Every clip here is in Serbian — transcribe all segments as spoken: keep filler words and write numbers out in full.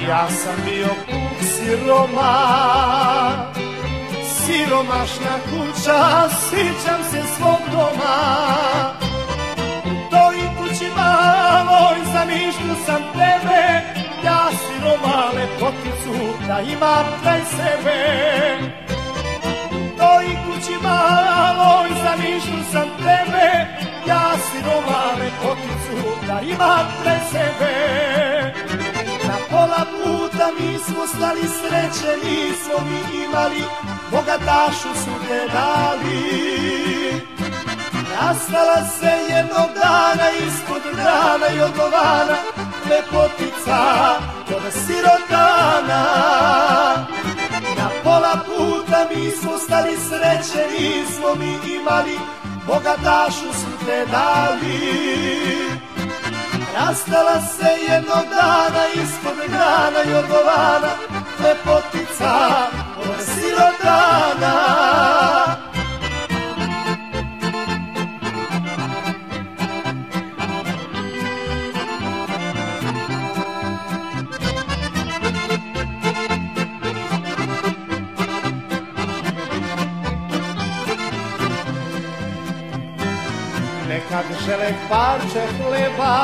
Ja sam bio puk siroma, siromašna kuća, sjećam se svog doma. U toj kući maloj zamišljao sam tebe, ja siroma lepoticu da imam kraj sebe. U toj kući maloj zamišljao sam tebe, ja siroma lepoticu da imam kraj sebe. Na pola puta mi smo stali, sreće nismo mi imali, bogatašu su te dali. Nastala se jednog dana ispod grana i odgovana, lepotica kod sirotana. Na pola puta mi smo stali, sreće nismo mi imali, bogatašu su te dali. Nastala se jednog dana ispod grana i odgovana, lepotica od sirotana. Nekad želeh parče hleba,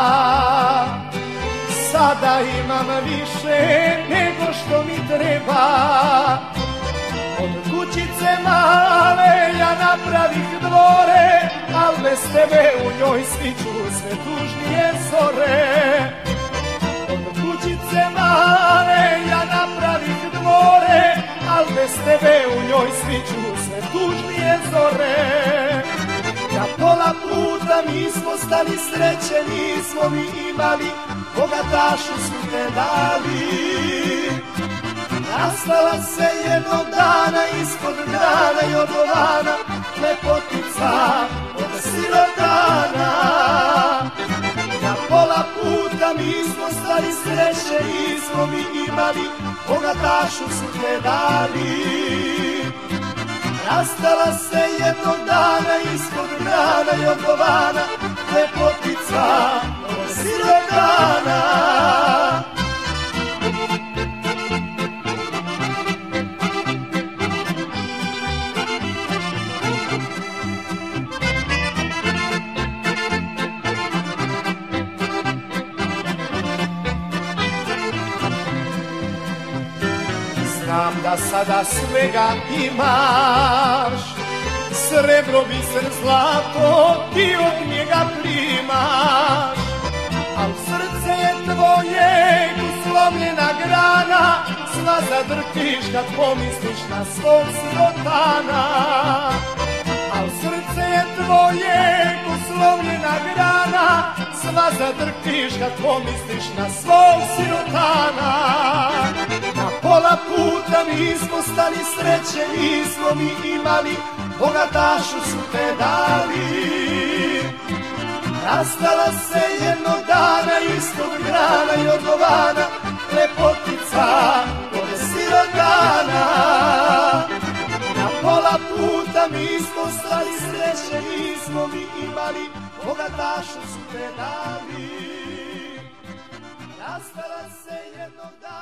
sada imam više nego što mi treba. Od kućice male ja napravih dvore, al bez tebe u njoj sviću sve tužnije zore. Od kućice male ja napravih dvore, al bez tebe u njoj sviću sve tužnije zore. Na pola puta mi smo stali, sreće nismo mi imali, bogatašu su te dali. Nastala se jednog dana ispod grana i odgovana, lepotica od sirotana. Na pola puta mi smo stali, sreće nismo mi imali, bogatašu su te dali. Nastala se jednog dana ispod grana i odgovana, lepotica od sirotana. Znam da sada svega imaš, srebro, biser, zlato, ti od njega primaš. Al srce je tvoje uslomljena grana, sva zadrtiš kad pomisliš na svog sirotana. Al srce je tvoje uslomljena grana, sva zadrtiš kad pomisliš na svog sirotana. Na pola puta mi smo stali, sreće nismo mi imali, bogatašu su te dali. Nastala se jednog dana ispod grana i odgovana, lepotica od sirotana. Na pola puta mi smo stali, sreće nismo mi imali, bogatašu su te dali. Nastala se jednog dana